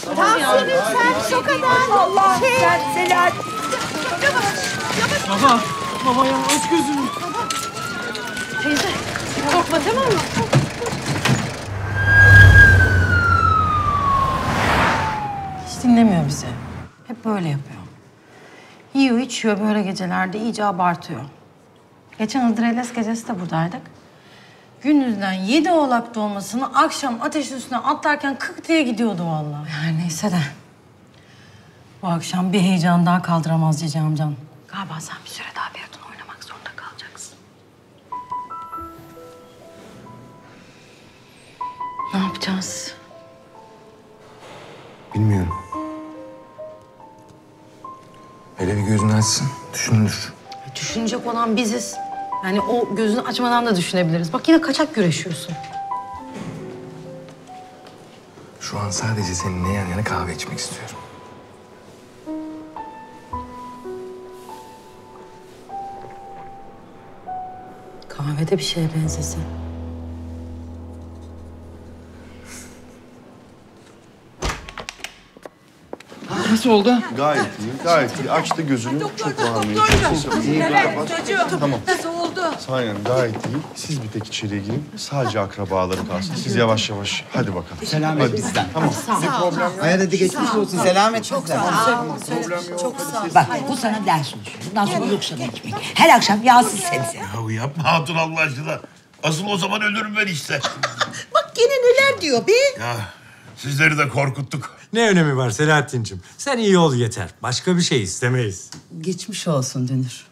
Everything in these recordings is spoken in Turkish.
Tansiyonun yükselmiş o kadar. Allah sen Selahattin. Baba ya aç gözünü. Teyze korkma tamam mı? Hiç dinlemiyor bizi. Hep böyle yapıyor. Yiyor, içiyor böyle gecelerde iyice abartıyor. Geçen Hıdrellez gecesi de buradaydık. Gündüzden 7 oğlak dolmasını akşam ateşin üstüne atlarken kık diye gidiyordu vallahi. Her neyse de. Bu akşam bir heyecan daha kaldıramaz Cici amcan. Galiba sen bir süre daha Feridun oynamak zorunda kalacaksın. Ne yapacağız? Bilmiyorum. Hele bir gözünü açsın, düşünülür. Düşünecek olan biziz. Yani o gözünü açmadan da düşünebiliriz. Bak yine kaçak güreşiyorsun. Şu an sadece seninle yan yana kahve içmek istiyorum. Kahvede bir şeye benzesin. Nasıl oldu? Gayet iyi, gayet iyi. Açtı gözünü, çok bağırmıyor. İyi, kapat. Tamam. Nasıl oldu? Sayın gayet iyi. Siz bir tek içeriye girin. Sadece akrabaları kalsın. Siz yavaş yavaş. Hadi bakalım. Selamet bizden. Tamam. Bir problem yok. Hayır hadi geçmiş olsun. Selamet bizden. Çok sağ ol. Bak bu sana ders olsun. Bundan sonra yok sana ekmek. Her akşam yağsız sebze. Ya yapma hatun Allah aşkına. Asıl o zaman ölürüm ben işte. Bak gene neler diyor be. Ya sizleri de korkuttuk. Ne önemi var Selahattin'cim? Sen iyi ol yeter. Başka bir şey istemeyiz. Geçmiş olsun Dünür.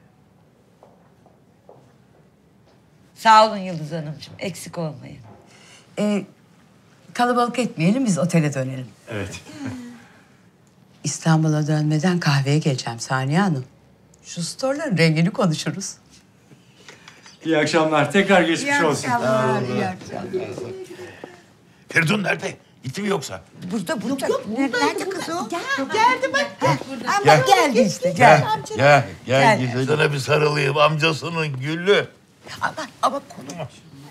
Sağ olun Yıldız Hanımcığım. Eksik olmayın. Kalabalık etmeyelim biz otele dönelim. Evet. İstanbul'a dönmeden kahveye geleceğim Saniye Hanım. Şu storların rengini konuşuruz. İyi akşamlar. Tekrar geçmiş olsun. İyi akşamlar. Feridun nerede? Gitti mi yoksa? Burada. Nerede kız o? Geldi bak. Ama geldi işte. Gel. Gel. Sana bir sarılayım amcasının gülü. Ama konu.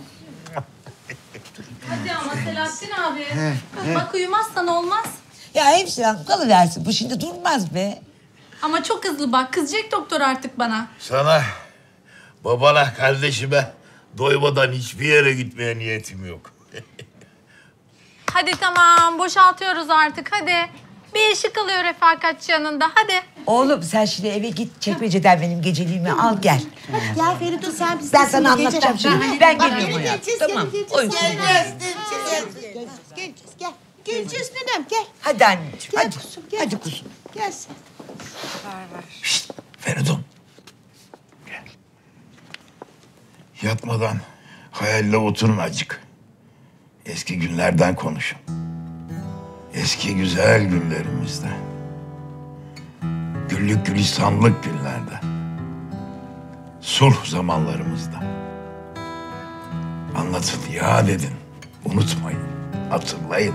Hadi ama Selahattin abi. Bak uyumazsan olmaz. Ya hemşire kalıversin. Bu şimdi durmaz be. Ama çok hızlı bak. Kızacak doktor artık bana. Sana, babana, kardeşime doymadan hiçbir yere gitmeye niyetim yok. Hadi tamam boşaltıyoruz artık hadi. Bir ışık kalıyor refakatçi yanında hadi. Oğlum sen şimdi eve git çekmeceden benim geceliğimi al gel. Gel Feridun sen bizi. Ben sana anlatacağım şimdi. Ben geliyorum Gel, ya. geleceğiz, Tamam. geleceğiz. Gel. Geleceğiz nenem gel. Hadi anneciğim. Gel Hadi. kuzum, gel. Hadi kuzum. Gel sen. Şişt, Feridun. Gel. Yatmadan hayalle oturun acık. Eski günlerden konuşun. Eski güzel günlerimizde. Güllük gülistanlık günlerde. Sulh zamanlarımızda. Anlatın, yad edin. Unutmayın, hatırlayın.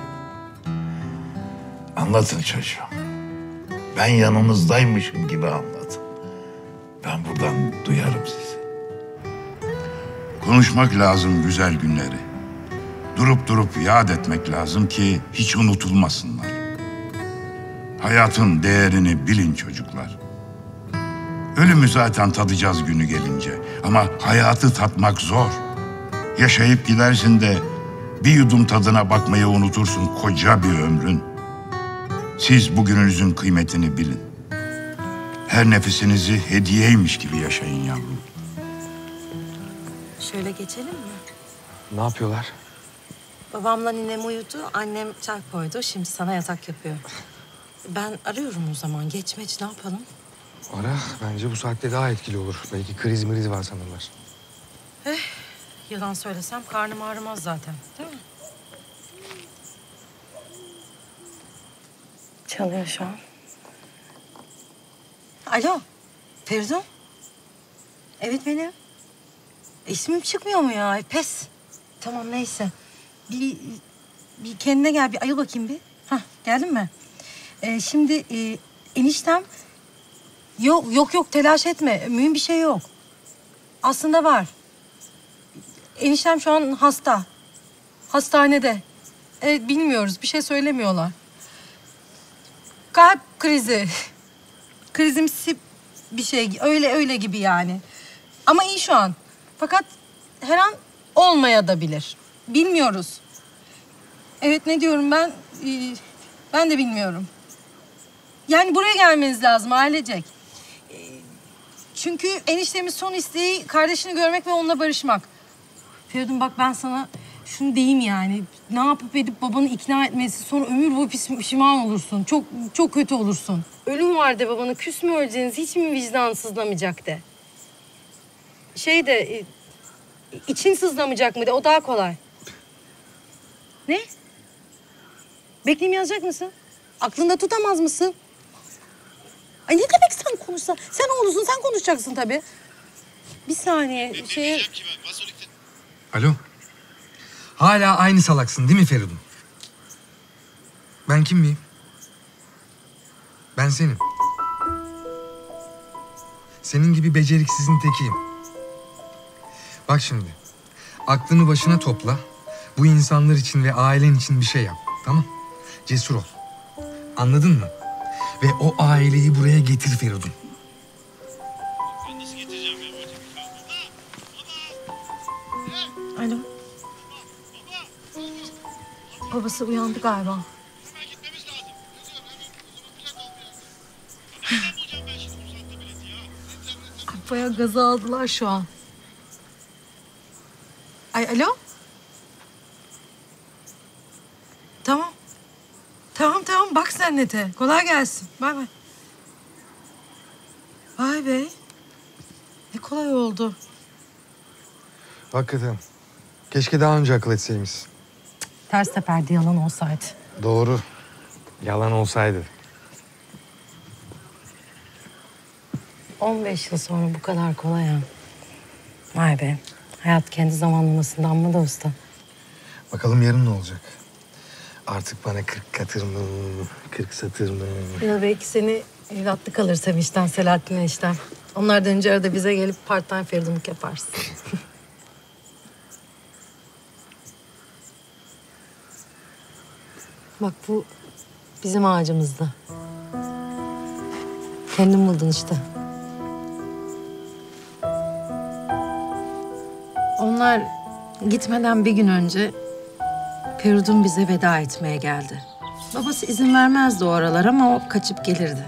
Anlatın çocuğum. Ben yanınızdaymışım gibi anlatın. Ben buradan duyarım sizi. Konuşmak lazım güzel günleri. Durup yad etmek lazım ki hiç unutulmasınlar. Hayatın değerini bilin çocuklar. Ölümü zaten tadacağız günü gelince. Ama hayatı tatmak zor. Yaşayıp gidersin de bir yudum tadına bakmayı unutursun koca bir ömrün. Siz bugününüzün kıymetini bilin. Her nefesinizi hediyeymiş gibi yaşayın yavrum. Şöyle geçelim mi? Ne yapıyorlar? Babamla ninem uyudu, annem çay koydu. Şimdi sana yatak yapıyor. Ben arıyorum o zaman. Geçmeç ne yapalım? Ara. Bence bu saatte daha etkili olur. Belki kriz mriz var sanırlar. Yalan söylesem karnım ağrımaz zaten. Değil mi? Çalıyor şu an. Alo. Feridun. Evet benim. İsmim çıkmıyor mu ya? Pes. Tamam neyse. Bir kendine gel. Bir ayıl bakayım bir. Hah geldin mi? Şimdi eniştem... Yok telaş etme. Mühim bir şey yok. Aslında var. Eniştem şu an hasta. Hastanede. Evet bilmiyoruz. Bir şey söylemiyorlar. kalp krizi. Krizimsi bir şey. Öyle gibi yani. Ama iyi şu an. Fakat her an olmaya da bilir. Bilmiyoruz. Evet, ne diyorum ben? Ben de bilmiyorum. Yani buraya gelmeniz lazım ailecek. Çünkü eniştemin son isteği kardeşini görmek ve onunla barışmak. Feridun bak, ben sana şunu diyeyim yani. Ne yapıp edip babanı ikna etmesi, sonra ömür boyu pişman olursun. Çok çok kötü olursun. Ölüm var de babana, küs mü öleceğiniz, hiç mi vicdan sızlamayacak de. İçin sızlamayacak mı de, o daha kolay. Ne? Bekleyeyim yazacak mısın? Aklında tutamaz mısın? Ay ne demek sen konuşsan? Sen oğlusun, sen konuşacaksın tabii. Bir saniye, Alo. Hala aynı salaksın değil mi Feridun? Ben kim miyim? Ben senim. Senin gibi beceriksizin tekiyim. Bak şimdi. Aklını başına topla. Bu insanlar için ve ailen için bir şey yap. Tamam? Cesur ol. Anladın mı? Ve o aileyi buraya getir Feridun. Alo. Babası uyandı galiba. Bayağı gaza aldılar şu an. Alo. Tamam. Tamam. Bak sen nete. Kolay gelsin. Bay bay. Vay be. Ne kolay oldu. Hakikaten. Keşke daha önce akıl etseymişsin. Ters teperdi, yalan olsaydı. Doğru. Yalan olsaydı. 15 yıl sonra bu kadar kolay ha. Vay be. Hayat kendi zamanlamasından mı da usta? Bakalım yarın ne olacak? Artık bana 40 katır mı, 40 satır mı? Ya belki seni evlatlık alır Sevinç'ten, Selahattin enişten. Onlardan önce arada bize gelip part-time Feridun'luk yaparsın. Bak bu bizim ağacımızda. Kendin buldun işte. Onlar gitmeden bir gün önce Feridun bize veda etmeye geldi. Babası izin vermezdi o aralar ama o kaçıp gelirdi.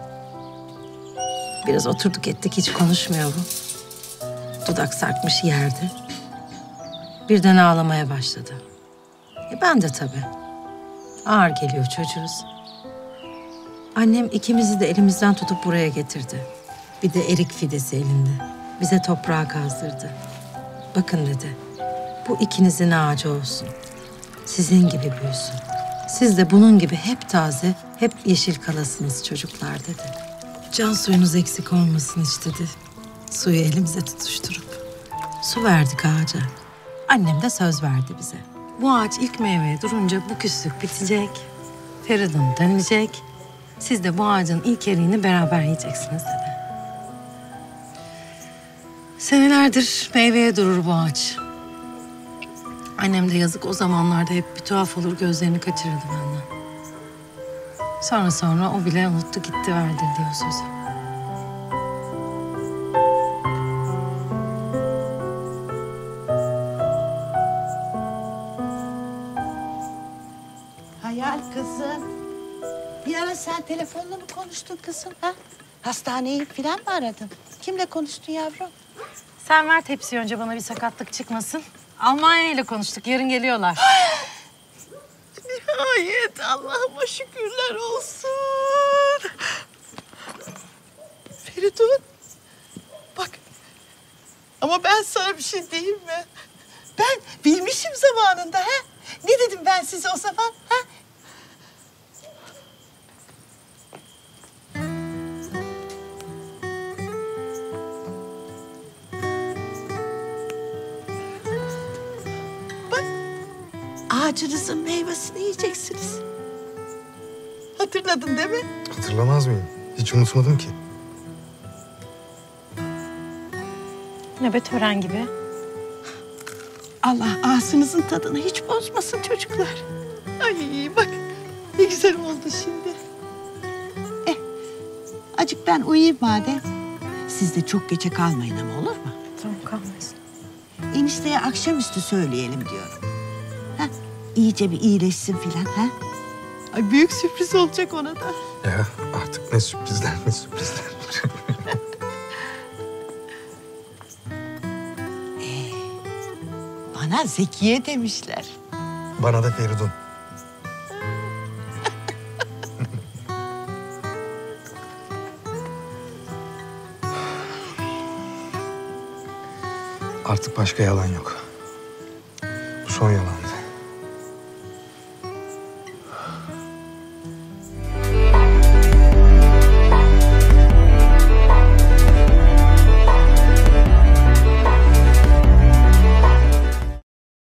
Biraz oturduk ettik, hiç konuşmuyor bu. Dudak sarkmış yerde. Birden ağlamaya başladı. Ben de tabii. Ağır geliyor çocuğuz. Annem ikimizi de elimizden tutup buraya getirdi. Bir de erik fidesi elinde. Bize toprağa kazdırdı. Bakın dedi, bu ikinizin ağacı olsun. Sizin gibi büyüsün. Siz de bunun gibi hep taze, hep yeşil kalasınız çocuklar dedi. Can suyunuz eksik olmasın hiç dedi. Suyu elimize tutuşturup. Su verdik ağaca. Annem de söz verdi bize. Bu ağaç ilk meyveye durunca bu küslük bitecek. Feridun dönecek. Siz de bu ağacın ilk eriğini beraber yiyeceksiniz dedi. Senelerdir meyveye durur bu ağaç. Annem de yazık o zamanlarda hep bir tuhaf olur, gözlerini kaçırırdı benden. Sonra o bile unuttu gitti, verdirdi o sözü. Hayal kızım. Bir ara sen telefonla mı konuştun kızım ha? Hastaneyi falan mı aradın? Kimle konuştun yavrum? Sen ver tepsiyi önce, bana bir sakatlık çıkmasın. Almanya ile konuştuk, yarın geliyorlar. Nihayet, Allah'ıma şükürler olsun. Feridun, bak. Ama ben sana bir şey diyeyim mi? Ben bilmişim zamanında ha. Ne dedim ben size o zaman ha? Ağacınızın meyvesini yiyeceksiniz. Hatırladın değil mi? Hatırlamaz mıyım? Hiç unutmadım ki. Nöbet öğren gibi. Allah ağzınızın tadını hiç bozmasın çocuklar. Ay bak ne güzel oldu şimdi. Ben uyuyayım madem. Siz de çok geçe kalmayın ama olur mu? Tamam kalmayız. Enişteye akşamüstü söyleyelim diyorum. Ha? İyice bir iyileşsin filan ha? Ay büyük sürpriz olacak ona da. Ya artık ne sürprizler ne sürprizler. Bana Zekiye demişler. Bana da Feridun. Artık başka yalan yok. Bu son yalan.